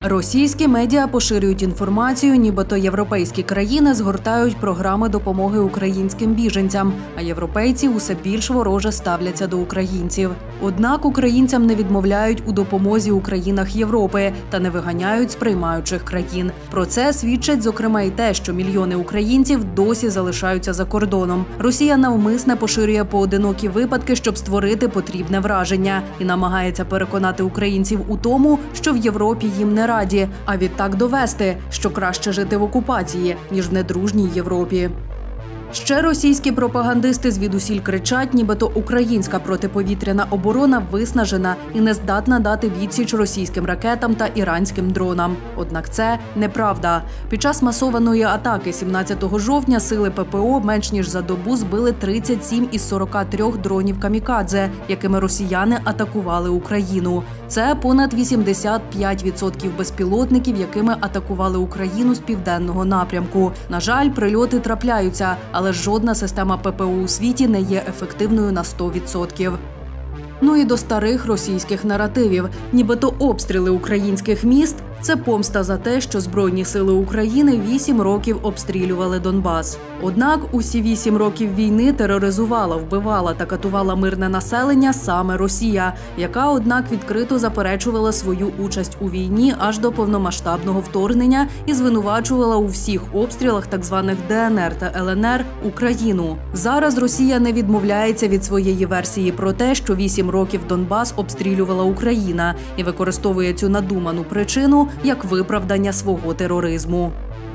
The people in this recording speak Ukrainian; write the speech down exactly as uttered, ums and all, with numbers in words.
Російські медіа поширюють інформацію, нібито європейські країни згортають програми допомоги українським біженцям, а європейці усе більш вороже ставляться до українців. Однак українцям не відмовляють у допомозі у країнах Європи та не виганяють з приймаючих країн. Про це свідчить, зокрема, і те, що мільйони українців досі залишаються за кордоном. Росія навмисне поширює поодинокі випадки, щоб створити потрібне враження, і намагається переконати українців у тому, що в Європі їм не раді, а відтак довести, що краще жити в окупації, ніж в недружній Європі. Ще російські пропагандисти звідусіль кричать, нібито українська протиповітряна оборона виснажена і не здатна дати відсіч російським ракетам та іранським дронам. Однак це неправда. Під час масованої атаки сімнадцятого жовтня сили ППО менш ніж за добу збили тридцять сім із сорока трьох дронів камікадзе, якими росіяни атакували Україну. Це понад вісімдесят п'ять відсотків безпілотників, якими атакували Україну з південного напрямку. На жаль, прильоти трапляються, але жодна система ППО у світі не є ефективною на сто відсотків. Ну і до старих російських наративів. Нібито обстріли українських міст – це помста за те, що Збройні сили України вісім років обстрілювали Донбас. Однак усі вісім років війни тероризувала, вбивала та катувала мирне населення саме Росія, яка, однак, відкрито заперечувала свою участь у війні аж до повномасштабного вторгнення і звинувачувала у всіх обстрілах так званих Де Ен Ер та Ел Ен Ер Україну. Зараз Росія не відмовляється від своєї версії про те, що вісім років Донбас обстрілювала Україна і використовує цю надуману причину як виправдання свого тероризму.